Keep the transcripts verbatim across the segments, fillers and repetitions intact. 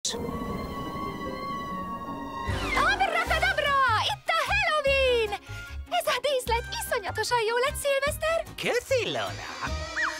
Itt a Halloween! Ez a díszlet iszonyatosan jó lett, Szilveszter! Köszi, Lola!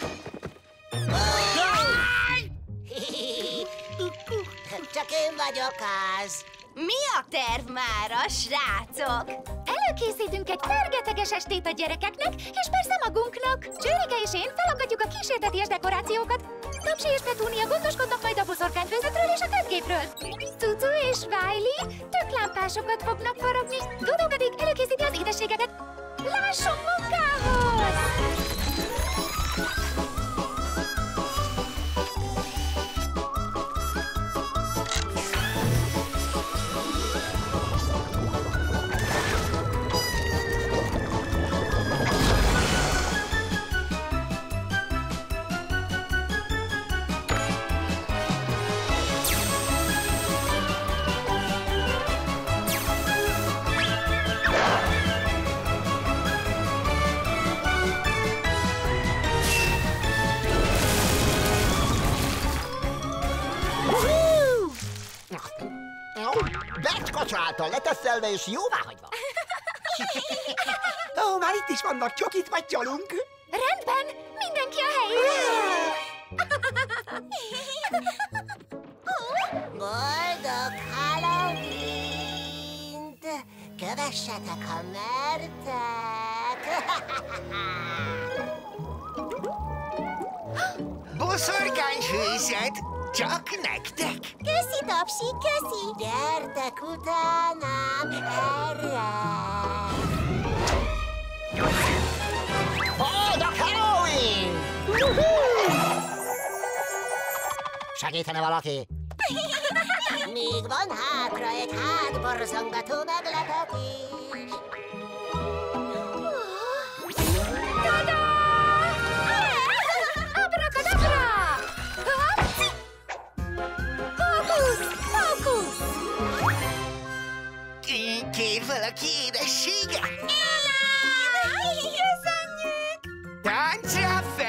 Csak én vagyok az. Mi a terv mára, srácok? Előkészítünk egy fergeteges estét a gyerekeknek, és persze magunknak. Csőrike és én felakadjuk a kísérteties dekorációkat. Tapsi és Petúnia gondoskodnak majd a boszorkányfőzetről és a tepképről. Tutu és Wiley töklámpásokat fognak faragni. Dudó pedig előkészíti az édességeket. Lássunk munkához! Becskacsa által leteszelve és jóváhagyva. Ó, már itt is vannak, csokit vagy csalunk. Rendben, mindenki a helyére! Boldog Halloween-t! Kövessetek, ha mertek! Boszorkányfőzet, csak nektek. Köszi, Tapsi, köszi! Gyertek utánam erre! Boldog Halloween! Segítene valaki? Még van hátra egy hátborzongató meglepetés. Tada! Abrakadabra! Hopci! Hókusz! Hókusz! Kér valaki édességet? Köszönjük! Táncra